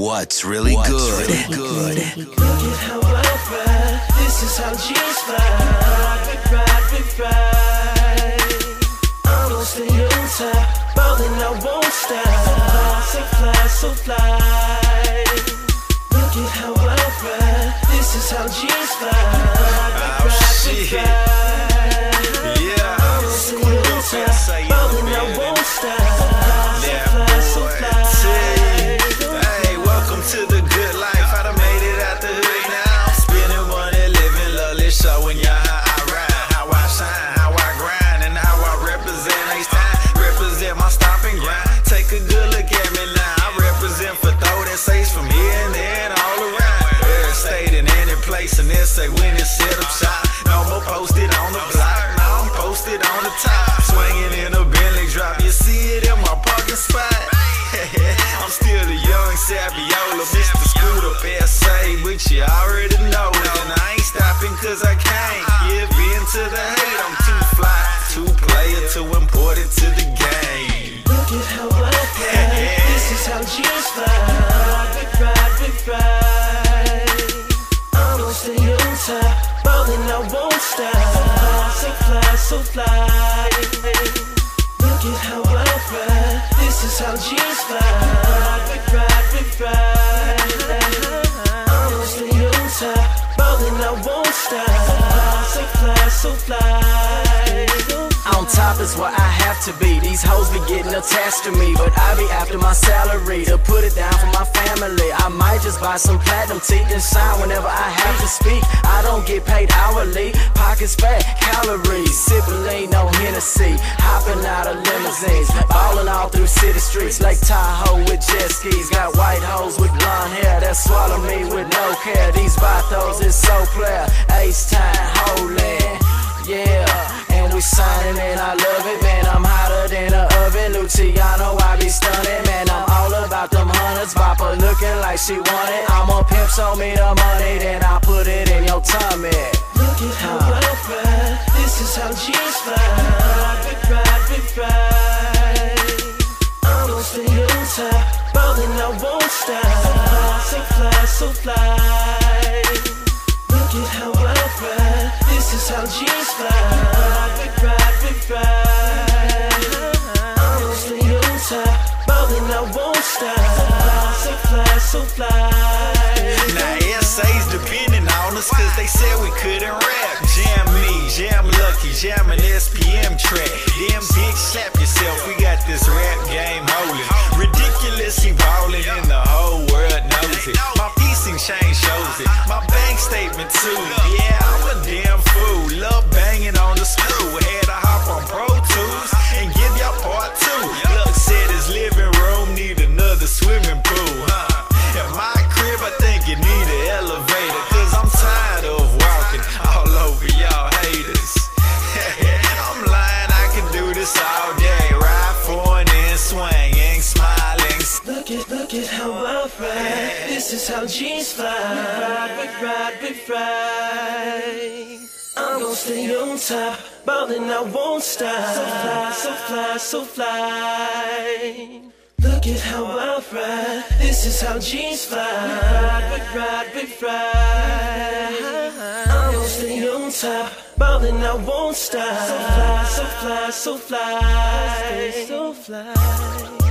What's really good? Look at how I ride. This is how G's fly. We ride. I'm gonna stay on top, ballin', I won't stop. So fly, so fly. Look at how I ride. This is how G's fly. We ride. Yeah, I'm gonna stay on top, ballin', I won't stop. So fly, so fly. Hey, welcome to the good life. I done made it out the hood now. Spending money, living lovely, showing ya how I ride, how I shine, how I grind, and how I represent each time. Represent my stop and grind. Take a good look at me now. I represent for throw that says from here and there and all around. Every state and any place, and they say when it's set up shop. No more posted on the block, now I'm posted on the top. Swinging in a Bentley drop, you see it in my parking spot. I'm still the young Saviola, Mr. Screwed Up S.A., but you already know it. And I ain't stopping cause I can't give in to the hate. I'm too fly, too player, too important to the game. Look at how I ride. This is how G's fly. We ride. I'm gonna stay on top, ballin', I won't stop. So fly, so fly. Look at how I ride. This is how G's fly. We ride. I'm gonna stay on top, ballin', I won't stop. So fly, so fly. On top is where I have to be. These hoes be getting attached to me, but I be after my salary to put it down for my family. I might just buy some platinum teeth and shine whenever I have to speak. I don't get paid hourly, pockets fat, calories. Sipping lean on Hennessy, hopping out of limousines, ballin' all through city streets. Lake Tahoe with jet skis. Got white hoes with blonde hair that swallow me with no care. These vatos is so player, H-time, holdin', yeah. We signing and I love it, man. I'm hotter than an oven. Luciano, I be stunning, man. I'm all about them hundreds. Bopper looking like she want it. I'm a pimp, show me the money, then I put it in your tummy. Look at how I ride. This is how G's fly. We ride. I'm gonna stay on top, ballin', I won't stop. So fly, so fly. Look at how I ride. This is how G's fly. We ride. I'm gonna stay on top, ballin', I won't stop. So fly, so fly. Now essays depending on us cause they said we couldn't rap. Jam me, jam Lucky, jam an SPM track. Damn bitch, slap yourself, we got this rap game holding. Ridiculously ballin' and the whole world knows it. My piece and chain shows it, my bank statement too. Yeah, I'm a damn fool, love banging on the screw. Had to hop on Pro Tools and give y'all part two. Luck said his living room need another swimming pool, huh? At my crib I think it need an elevator, cause I'm tired of walking all over y'all haters. I'm lying, I can do this all day. Ride foreign and swinging, smiling. Look at how I ride. This is how G's fly. We ride. I'm gonna stay on top, ballin', I won't stop. So fly, so fly, so fly. Look at how I ride. This is how G's fly. We ride. I'm gonna stay on top, ballin', I won't stop. So fly, so fly, so fly.